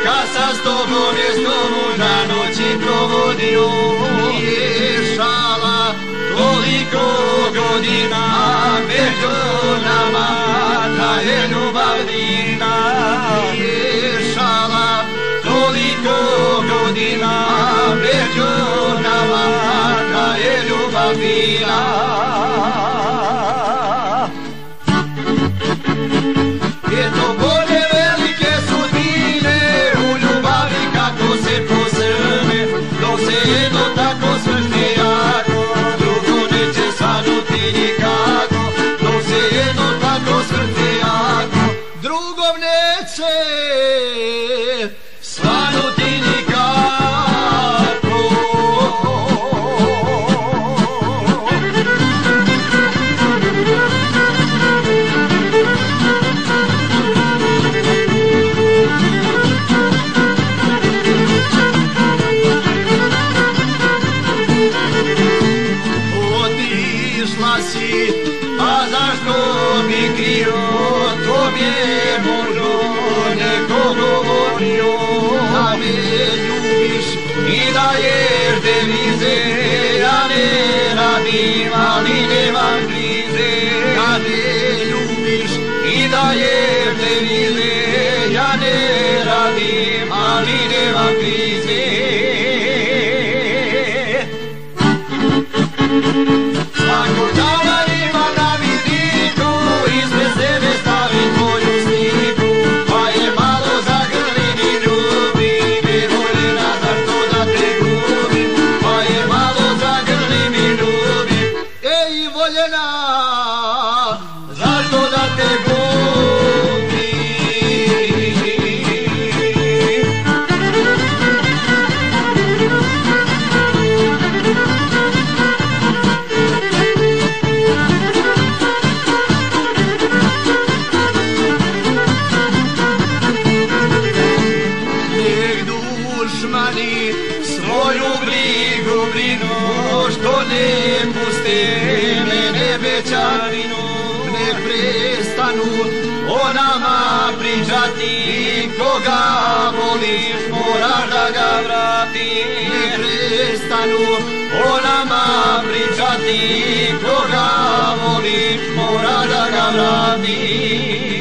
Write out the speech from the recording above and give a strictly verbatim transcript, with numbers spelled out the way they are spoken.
kad sam s tobom je s tobom na noći provodio. Nije šala, toliko godina među nama traje ljubav divna. Nije šala, toliko godina među nama traje ljubav divna. Eto bolje velike sudbine u ljubavi kako se posrne, dok se jedno tako svrte jako, drugo neće svanuti nikako. Dok se jedno tako svrte jako, drugom neće svanuti nikako. A zašto bi krio, to bi je možda neko govorio. Da me ljubiš i daješ devize, ja ne radim, ali nemam krize. Da me ljubiš i daješ devize, ja ne radim, ali nemam krize. Svakog dana imam na vidiku, ispred sebe stavim tvoju sliku, pa je malo zagrlim i ljubim, je voljena zašto da te gubim, pa je malo zagrlim i ljubim, ej voljena zašto da te gubim. Svoju brigu brinu, što ne puste mene bećarinu. Ne prestanu o nama pričati, koga voliš moraš da ga vrati. Ne prestanu o nama pričati, koga voliš moraš da ga vrati.